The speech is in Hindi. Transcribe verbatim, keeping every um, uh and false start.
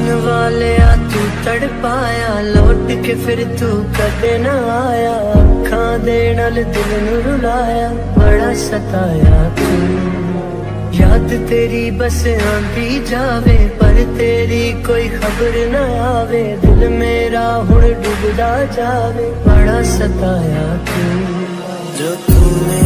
जान वाले आ तू तड़पाया, लौट के फिर तू कदे न आया। अखां दे नाल दिल नू रुलाया, बड़ा सताया तू। याद तेरी बस आंदी जावे, पर तेरी कोई खबर न आवे। दिल मेरा हुण डूबदा जावे, बड़ा सताया तू। जो तूने